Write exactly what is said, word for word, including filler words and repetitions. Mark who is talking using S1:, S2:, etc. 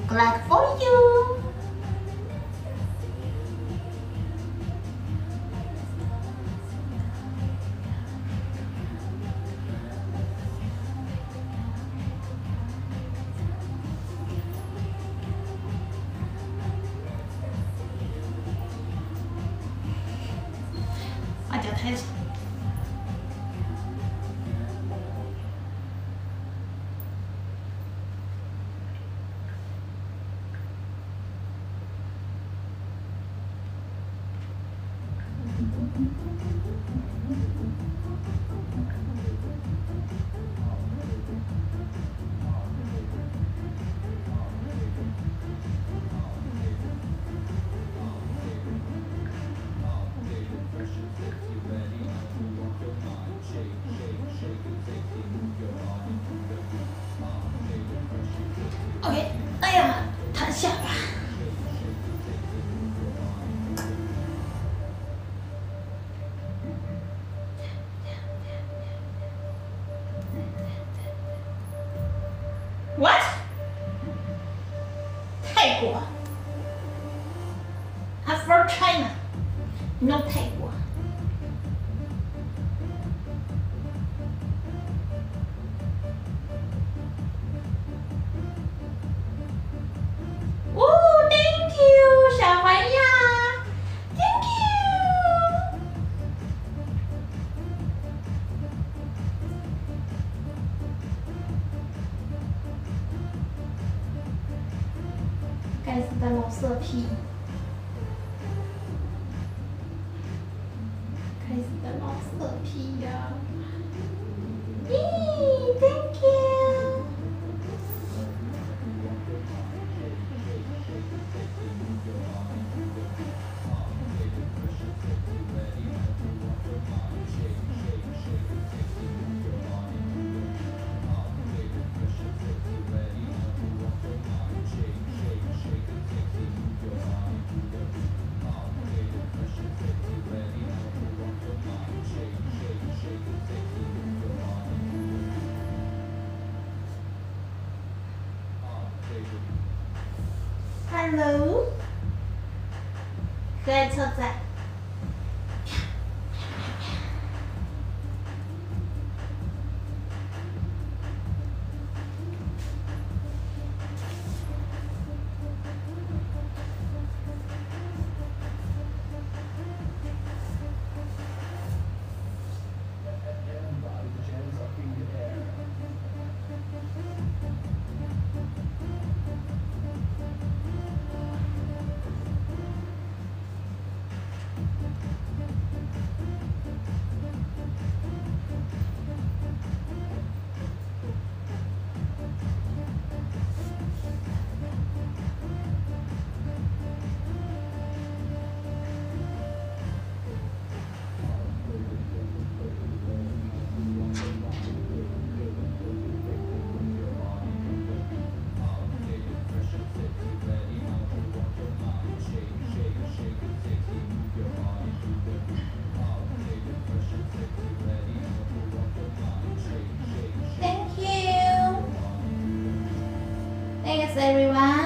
S1: o'clock for you. I脚太长。OK， 哎呀，弹下巴。What？ 泰国 ？I'm from China, not 泰国。哦 ，Thank you， 小黄鸭 ，Thank you。该死的老色批！该死的老色批呀！咦 ，Thank you。Hello， 可爱车仔。Thank you. Thanks everyone.